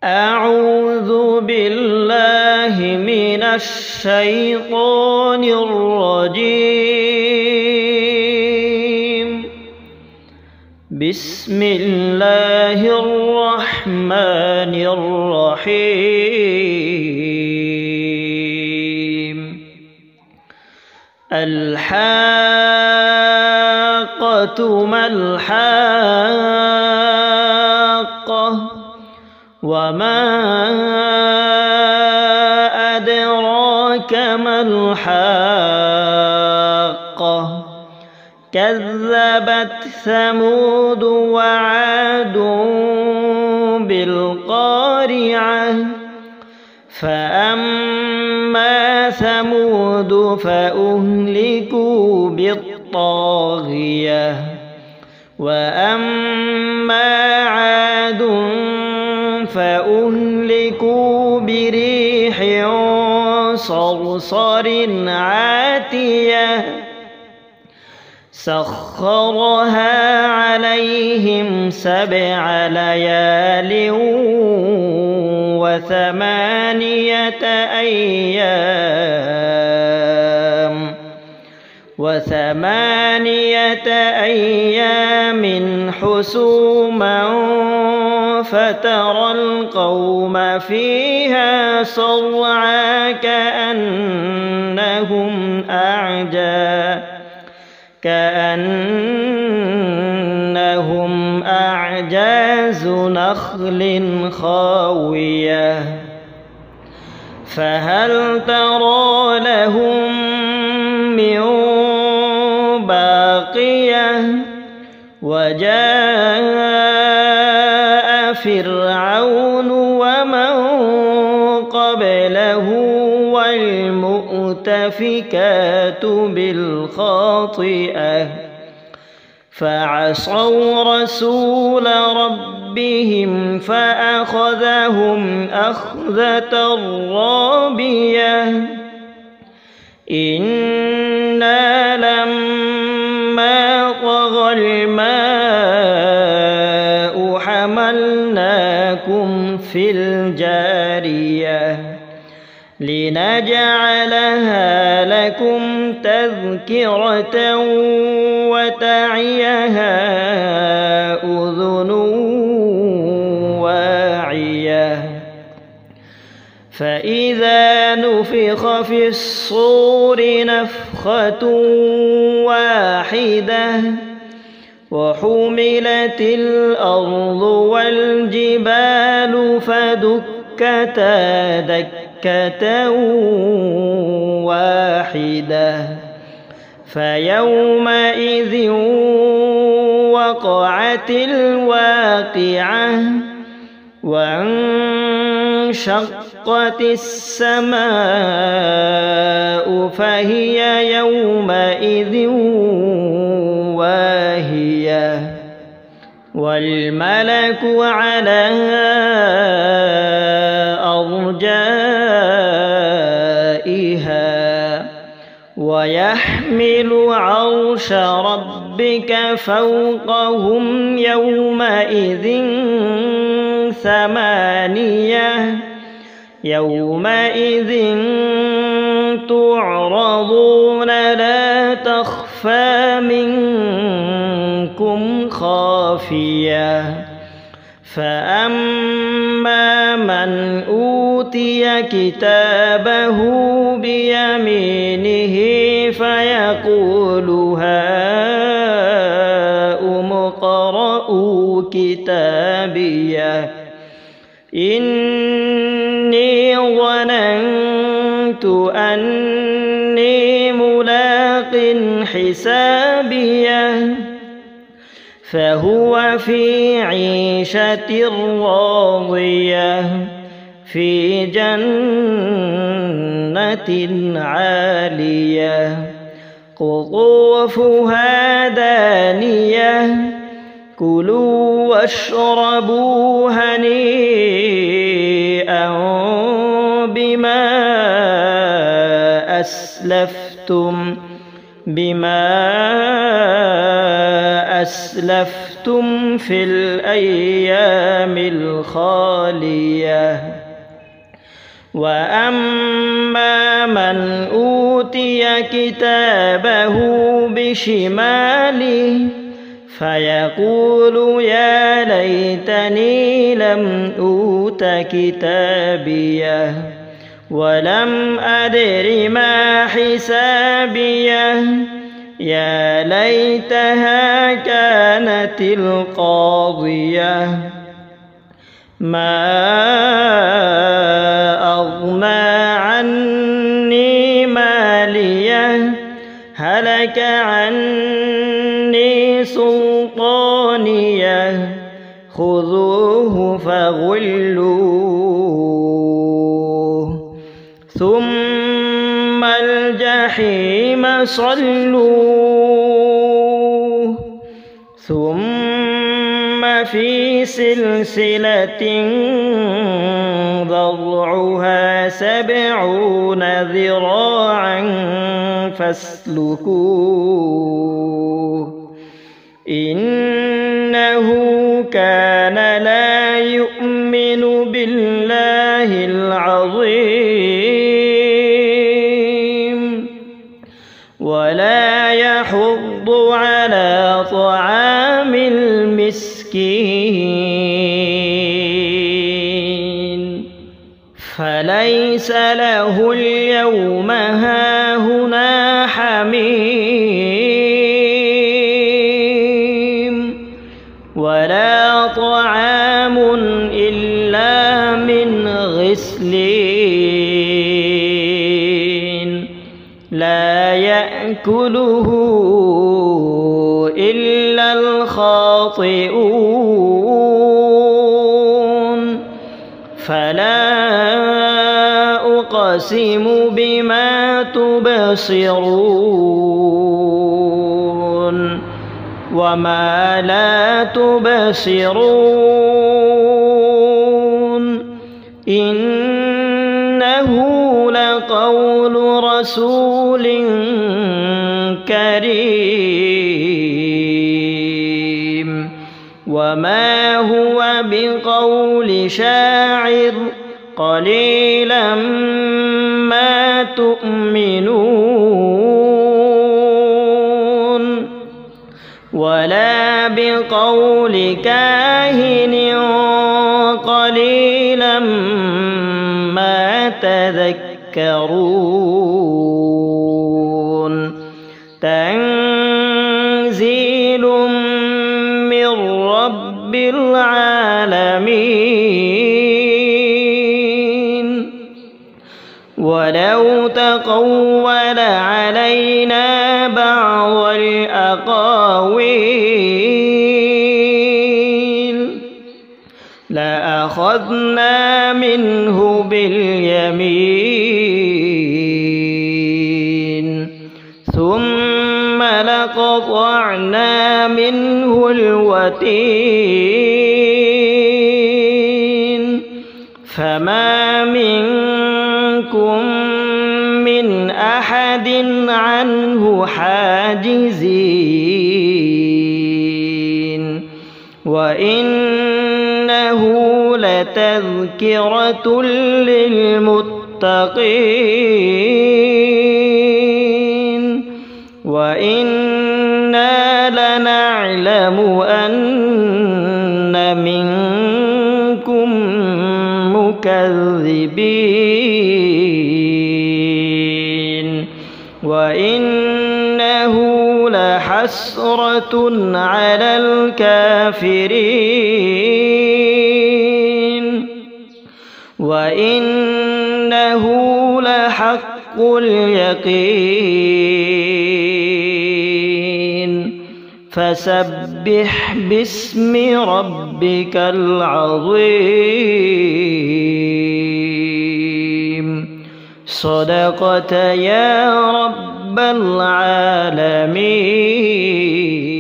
أعوذ بالله من الشيطان الرجيم. بسم الله الرحمن الرحيم. الحاقة ما الحاقة وما أدراك ما الحاقة. كذبت ثمود وعاد بالقارعة. فأما ثمود فأهلكوا بالطاغية. وأما عاد فأهلكوا بريح صرصر عاتية سخرها عليهم 7 ليال وثمانية أيام حسوما فترى القوم فيها صرعى كأنهم أعجاز نخل خاوية. فهل ترى لهم من باقية. وجاء فرعون ومن قبله والمؤتفكات بالخاطئة. فعصوا رسول ربهم فأخذهم أخذة رابية. إنا لما طغى الماء حملناكم في الجارية لنجعلها لكم تذكرة وتعيها أذن واعية. فإذا نفخ في الصور نفخة واحدة وحملت الأرض والجبال فدكتا دكة واحدة. فيومئذ وقعت الواقعة وانشقت السماء فهي يومئذ واهية. والملك على أرجائها ويحمل عرش ربك فوقهم يومئذ 8. يومئذ تعرضون لا تخفى منكم خافية. فأما من أوتي كتابه بيمينه فيقول هاؤم اقرءوا كتابيه إني ظننت أني ملاق حسابيه. فهو في عيشة راضية في جنة عالية قطوفها دانية. كلوا واشربوا هنيئا بما أسلفتم أسلفتم في الأيام الخالية وأما من أوتي كتابه بشماله فيقول يا ليتني لم أوت كتابيه ولم أدر ما حسابيه يا ليتها كانت القاضية ما أغنى عني ماليه هلك عني سلطانيه خذوه فغلوه ثم الجحيم صلوه ثم في سلسلة ذرعها 70 ذراعا فاسلكوه إنه كان لا يؤمن بالله العظيم ولا يحض على طعام المسكين فليس له اليوم هاهنا حميم ولا طعام إلا من غسلين لا يأكله إلا الخاطئون فلا أقسم بما تبصرون وما لا تبصرون إنه لقول رسول كريم وما هو بقول شاعر قليلا ما تؤمنون ولا بقول كاهن قليلا ما تذكرون تنزيل من رب العالمين ولو تقول علينا بعض الأقاويل لأخذنا منه باليمين ثم لقطعنا منه الوتين فما منكم من أحد عنه حاجزين وإنه لتذكرة للمتقين وإنا لنعلم أن منكم مكذبين وإنه لحسرة على الكافرين وإنه لحق اليقين فسبح باسم ربك العظيم صدقت يا رب العالمين.